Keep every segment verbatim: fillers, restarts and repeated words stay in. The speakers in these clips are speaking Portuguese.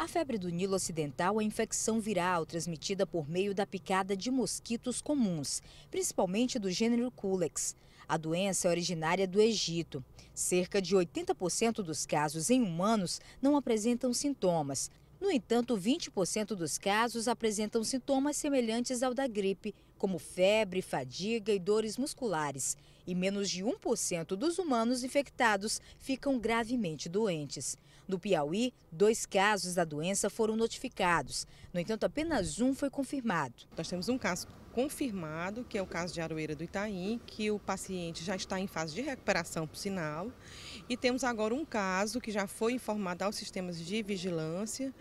A febre do Nilo Ocidental é infecção viral transmitida por meio da picada de mosquitos comuns, principalmente do gênero Culex. A doença é originária do Egito. Cerca de oitenta por cento dos casos em humanos não apresentam sintomas. No entanto, vinte por cento dos casos apresentam sintomas semelhantes ao da gripe, como febre, fadiga e dores musculares. E menos de um por cento dos humanos infectados ficam gravemente doentes. No Piauí, dois casos da doença foram notificados. No entanto, apenas um foi confirmado. Nós temos um caso confirmado, que é o caso de Aroeira do Itaim, que o paciente já está em fase de recuperação, por sinal. E temos agora um caso que já foi informado aos sistemas de vigilância,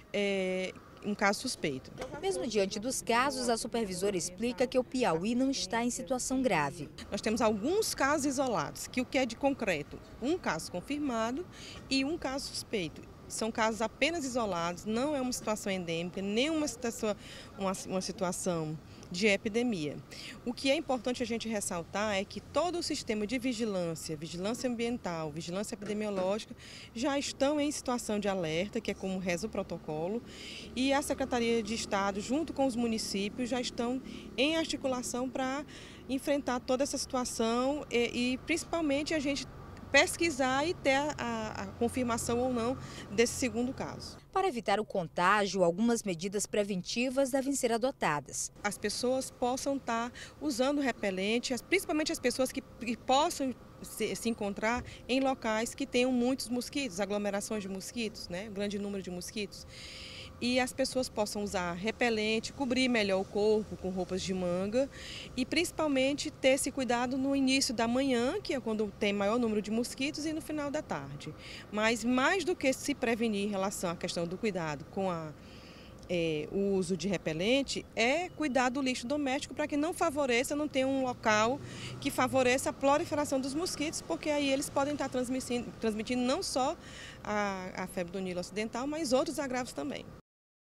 é, um caso suspeito. Mesmo diante dos casos, a supervisora explica que o Piauí não está em situação grave. Nós temos alguns casos isolados, que o que é de concreto, um caso confirmado e um caso suspeito. São casos apenas isolados, não é uma situação endêmica, nem uma situação, uma, uma situação de epidemia. O que é importante a gente ressaltar é que todo o sistema de vigilância, vigilância ambiental, vigilância epidemiológica, já estão em situação de alerta, que é como reza o protocolo, e a Secretaria de Estado, junto com os municípios, já estão em articulação para enfrentar toda essa situação e, e principalmente a gente pesquisar e ter a, a, a confirmação ou não desse segundo caso. Para evitar o contágio, algumas medidas preventivas devem ser adotadas. As pessoas possam estar usando repelente, principalmente as pessoas que, que possam se, se encontrar em locais que tenham muitos mosquitos, aglomerações de mosquitos, né, um grande número de mosquitos. E as pessoas possam usar repelente, cobrir melhor o corpo com roupas de manga e principalmente ter esse cuidado no início da manhã, que é quando tem maior número de mosquitos, e no final da tarde. Mas mais do que se prevenir em relação à questão do cuidado com a, é, o uso de repelente, é cuidar do lixo doméstico para que não favoreça, não tenha um local que favoreça a proliferação dos mosquitos, porque aí eles podem estar transmitindo, transmitindo não só a, a febre do Nilo Ocidental, mas outros agravos também.